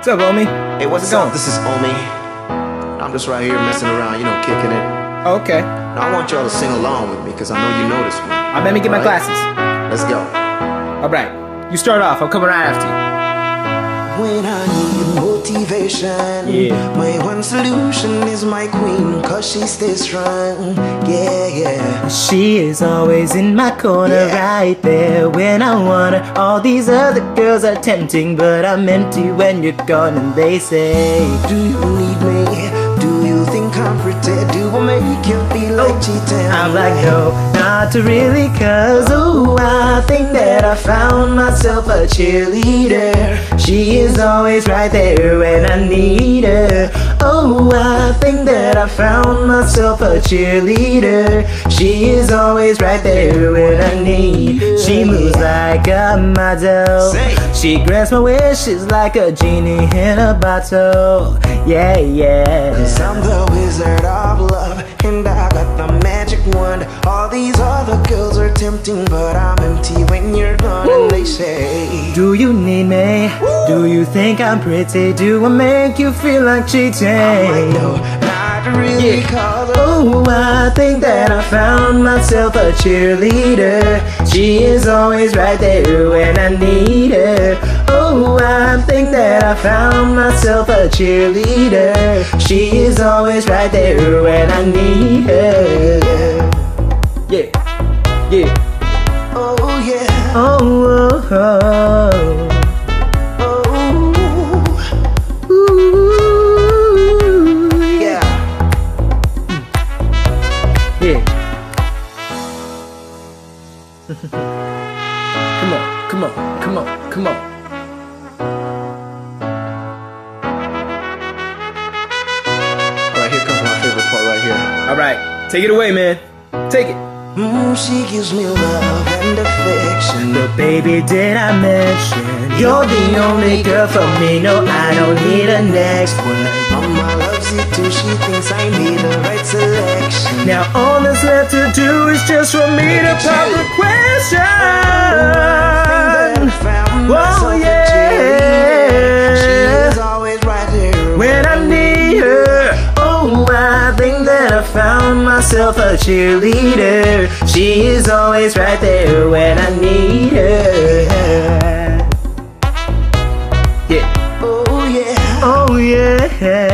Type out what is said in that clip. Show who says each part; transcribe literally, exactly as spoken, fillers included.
Speaker 1: What's up, Omi?
Speaker 2: Hey, what's, what's up? This is Omi. I'm just right here messing around, you know, kicking it.
Speaker 1: Oh, okay.
Speaker 2: Now I want y'all to sing along with me, because I know you know this one.
Speaker 1: Alright, let me get my
Speaker 2: right?
Speaker 1: glasses.
Speaker 2: Let's go.
Speaker 1: Alright, you start off. I'm coming right after you.
Speaker 2: When I need motivation,
Speaker 1: yeah.
Speaker 2: my one solution is my queen, cause she stays strong. Yeah, yeah.
Speaker 1: She is always in my corner, yeah. Right there when I want her. All these other girls are tempting, but I'm empty when you're gone. And they say,
Speaker 2: do you need me? Do you think I'm pretty? Do I make you feel like cheating?
Speaker 1: I'm like, no, not really, cause ooh, I think that I found myself a cheerleader. She is always right there when I need her. Oh, I think that I found myself a cheerleader. She is always right there when I need her. She moves like a model. She grants my wishes like a genie in a bottle. Yeah, yeah.
Speaker 2: Cause I'm the wizard of love, and I got the magic wand. All these other girls are tempting, but I'm empty when you're gone. Woo. And they say,
Speaker 1: do you need me? Woo. Do you think I'm pretty? Do I make you feel like cheating?
Speaker 2: I'm like, no, not really, yeah. Cause
Speaker 1: oh, I think that I found myself a cheerleader. She is always right there when I need her. Oh, I think that I found myself a cheerleader. She is always right there when I need her. Yeah, yeah.
Speaker 2: Oh, yeah.
Speaker 1: Oh, oh, oh.
Speaker 2: Oh. Ooh. Yeah.
Speaker 1: Yeah. Come on, come on, come on, come on. Alright, take it away, man. Take it.
Speaker 2: Mm, she gives me love and affection.
Speaker 1: But baby, did I mention you're the only girl for me? No, I don't need a next one.
Speaker 2: Mama loves you too, she thinks I need the right selection.
Speaker 1: Now all that's left to do is just for me to pop the question. Oh, yeah.
Speaker 2: She is always right there
Speaker 1: when I need her. Oh, I think that I found myself a cheerleader. She is always right there when I need her.
Speaker 2: Yeah. Oh, yeah.
Speaker 1: Oh, yeah.